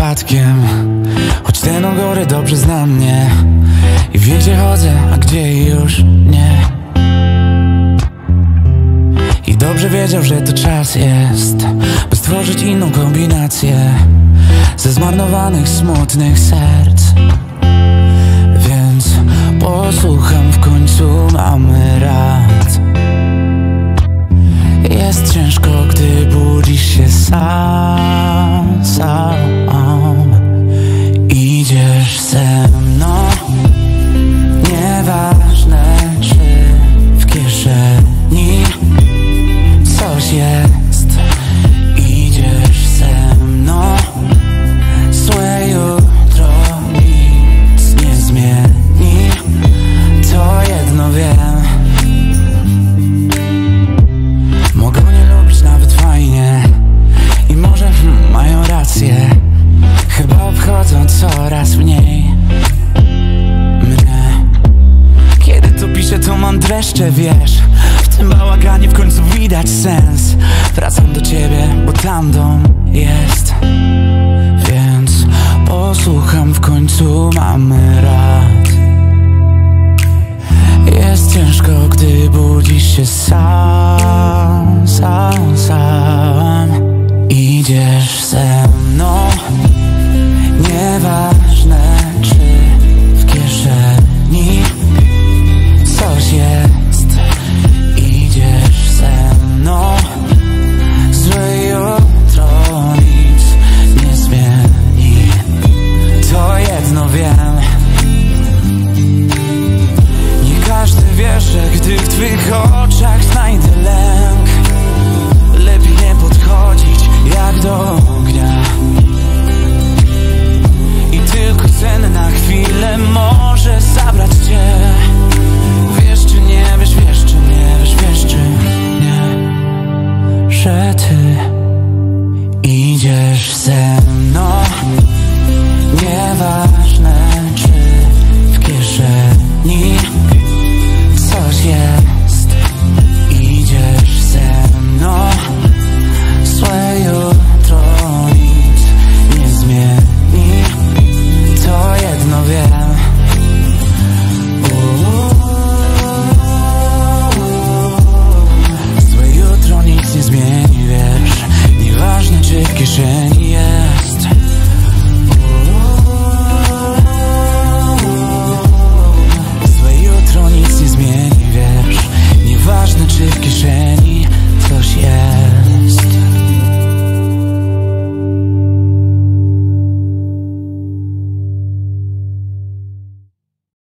przypadkiem, choć ten u góry dobrze zna mnie i wie, gdzie chodzę, a gdzie już nie. I dobrze wiedział, że to czas jest, by stworzyć inną kombinację ze zmarnowanych, smutnych serc. Więc posłucham, w końcu mamy rad. Jest ciężko, gdy budzisz się sam. Idziesz ze mną, nieważne czy w kieszeni coś jest. Idziesz ze mną, złe jutro nic nie zmieni. To jedno wiem, mogą nie lubić nawet fajnie i może mają rację. Chyba obchodzą coraz mniej mnie. Kiedy to piszę, to mam dreszcze, wiesz. W tym bałaganie w końcu widać sens. Wracam do ciebie, bo tam dom jest.